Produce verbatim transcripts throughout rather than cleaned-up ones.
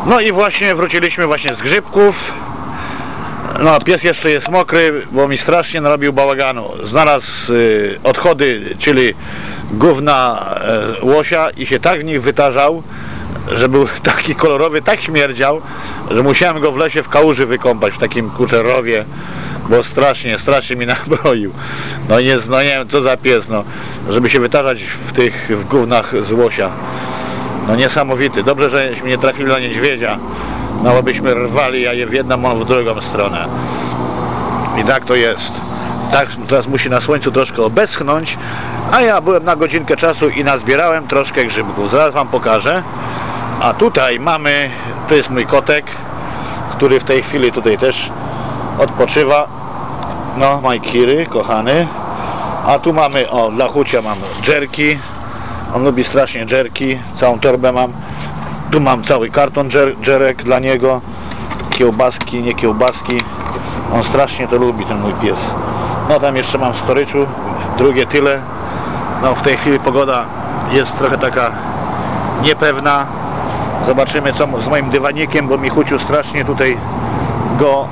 No i właśnie wróciliśmy właśnie z grzybków. No, pies jeszcze jest mokry, bo mi strasznie narobił bałaganu. Znalazł y, odchody, czyli gówna y, łosia i się tak w nich wytarzał, że był taki kolorowy, tak śmierdział, że musiałem go w lesie w kałuży wykąpać, w takim kuczerowie, bo strasznie, strasznie mi nabroił. No nie, no nie wiem co za pies, no, żeby się wytarzać w tych w gównach z łosia. No niesamowity. Dobrze, żeśmy nie trafili na niedźwiedzia. No bo byśmy rwali jaje w jedną, on w drugą stronę. I tak to jest. Tak, teraz musi na słońcu troszkę obeschnąć, a ja byłem na godzinkę czasu i nazbierałem troszkę grzybków. Zaraz wam pokażę. A tutaj mamy, to jest mój kotek, który w tej chwili tutaj też odpoczywa. No, Majkiry, kochany. A tu mamy, o, dla chucia mam dżerki. On lubi strasznie dżerki, całą torbę mam. Tu mam cały karton dżer, dżerek dla niego. Kiełbaski, nie kiełbaski. On strasznie to lubi, ten mój pies. No tam jeszcze mam w storyczu drugie tyle. No w tej chwili pogoda jest trochę taka niepewna. Zobaczymy co z moim dywanikiem, bo mi chuciu strasznie tutaj go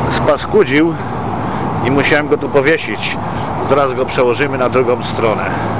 spaskudził i musiałem go tu powiesić. Zaraz go przełożymy na drugą stronę.